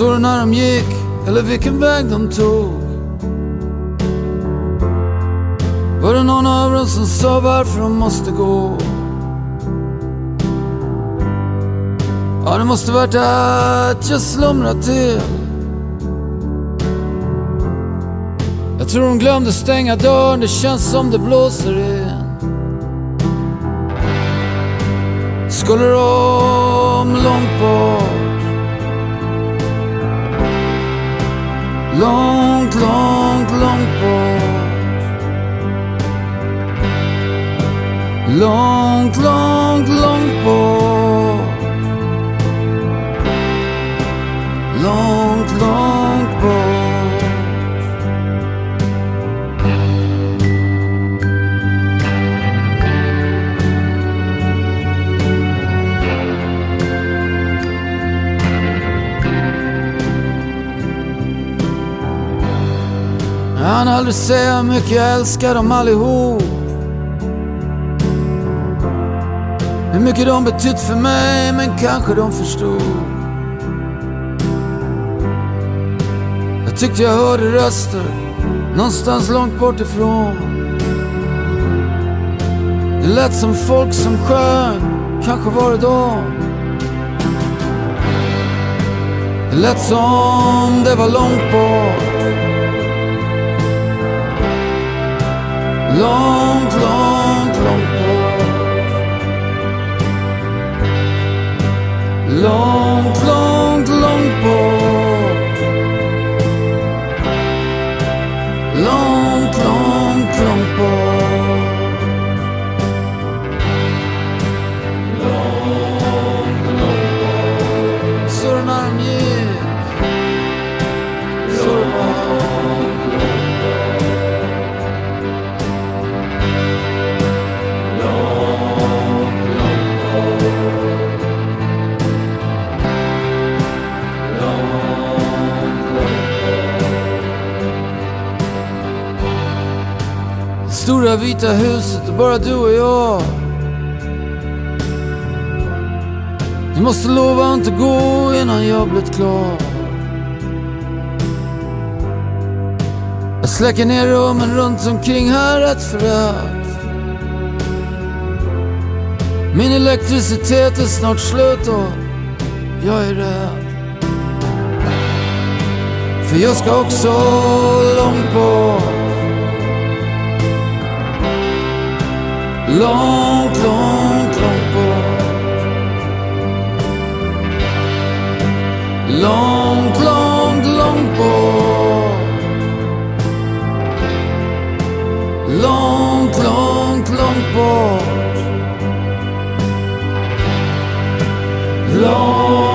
såg du när de gick eller vilken väg de tog? Var det någon av dem som sa varför de måste gå? Ja, det måste varit att jag slumrat till. Jag tror de glömde stänga dörren, det känns som det blåser in. Skulle de långt bort, långt, långt, långt bort, långt, långt, långt bort, långt, långt bort. Jag hann aldrig säga hur mycket jag älskar dem allihop, hur mycket de betytt för mig, men kanske de förstod. Jag tyckte jag hörde röster någonstans långt bort ifrån. Det lät som folk som sjöng, kanske var det de. Det lät som det var långt bort, långt, långt, långt bort, långt, långt, långt bort, långt, långt, långt bort, långt, långt bort. Så när de gick, så det var stora vita huset och bara du och jag. Du måste lova att inte gå innan jag blivit klar. Jag släcker ner rummen runt omkring här rätt för rätt. Min elektricitet är snart slut och jag är rädd. För jag ska också långt bort, långt, långt, långt bort, långt, långt, långt bort, långt, långt, långt bort, långt.